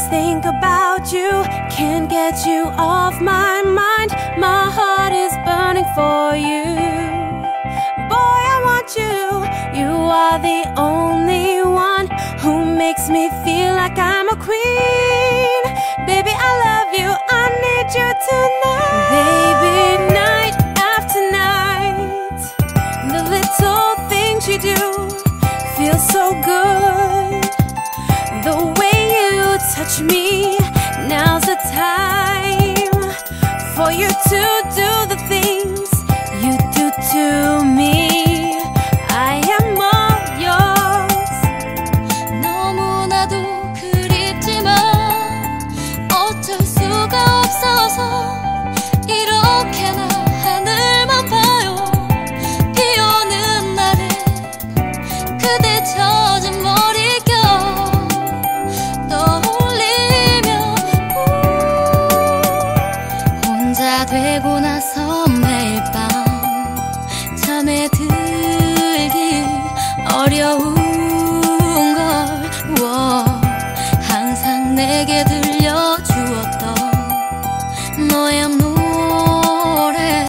just think about you, can't get you off my mind. My heart is burning for you. Boy, I want you. You are the only one who makes me feel like I'm a queen. Baby, I love you, I need you tonight. Baby, night after night, the little things you do feel so good. The way you touch me, now's the time for you to do the things you do to me. I am all yours. 너무나도 그립지만 어쩔 수가 없어서 이렇게나 하늘만 봐요. 비 오는 날에 그대 젖은 머릿결 떠올리며 혼자 되고 나서 매일 밤 잠에 들기 어려운 걸 항상 내게 들